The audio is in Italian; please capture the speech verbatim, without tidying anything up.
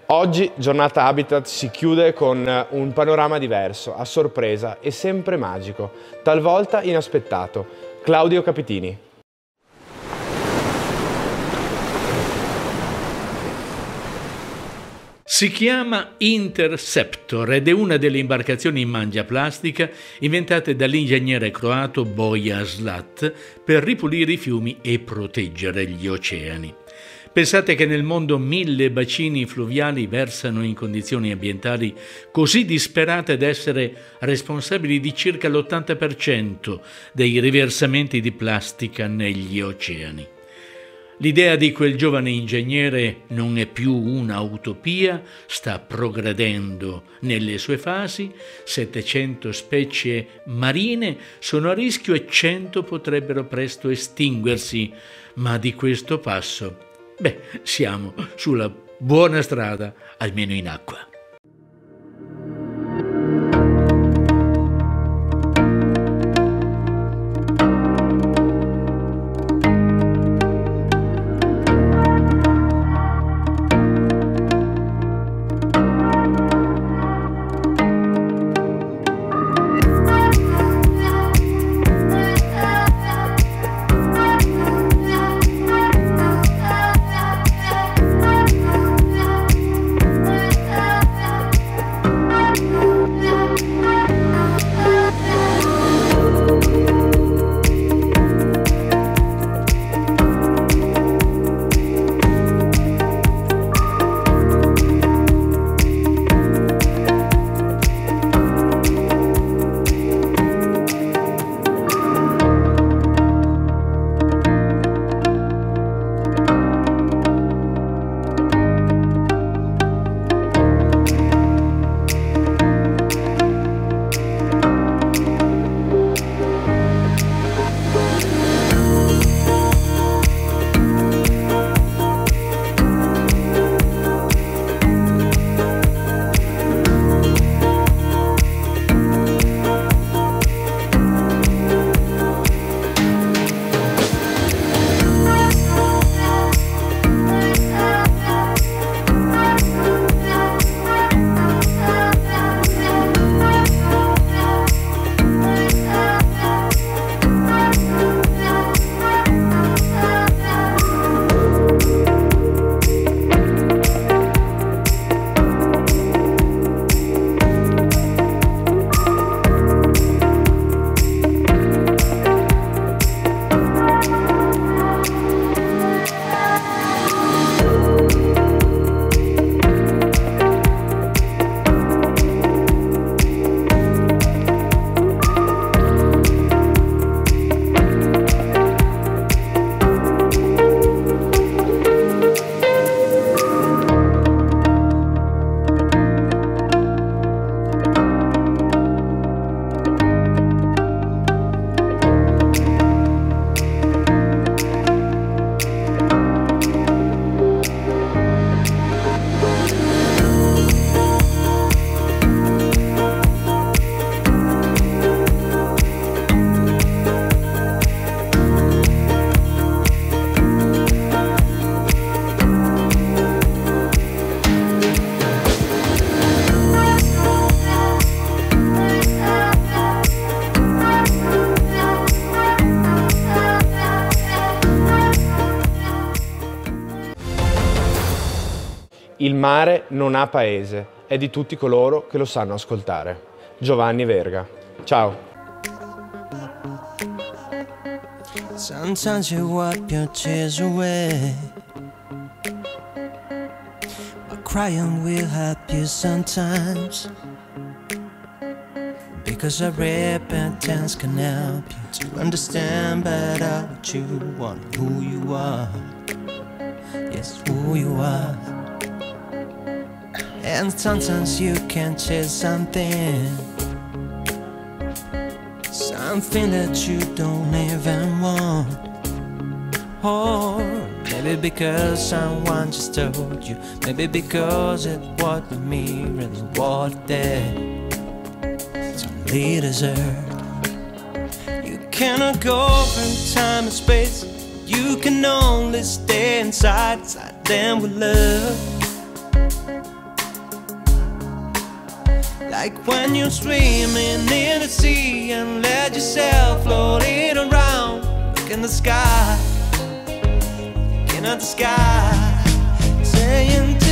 Oggi Giornata Habitat si chiude con un panorama diverso, a sorpresa e sempre magico, talvolta inaspettato. Claudio Capitini. Si chiama Interceptor ed è una delle imbarcazioni in mangiaplastica inventate dall'ingegnere croato Bojan Slat per ripulire i fiumi e proteggere gli oceani. Pensate che nel mondo mille bacini fluviali versano in condizioni ambientali così disperate da essere responsabili di circa l'ottanta per cento dei riversamenti di plastica negli oceani. L'idea di quel giovane ingegnere non è più una utopia, sta progredendo nelle sue fasi, settecento specie marine sono a rischio e cento potrebbero presto estinguersi, ma di questo passo, beh, siamo sulla buona strada, almeno in acqua. Il mare non ha paese, è di tutti coloro che lo sanno ascoltare. Giovanni Verga. Ciao. Sometimes you wipe your tears away, but crying will help you sometimes, because a repentance can help you to understand better what you want, who you are. Yes, who you are. And sometimes you can chase something, something that you don't even want. Or maybe because someone just told you, maybe because it was the mirror and what they only deserve. You cannot go from time and space, you can only stay inside, inside them with love. Like when you're swimming in the sea and let yourself floating around. Look in the sky, looking at the sky, saying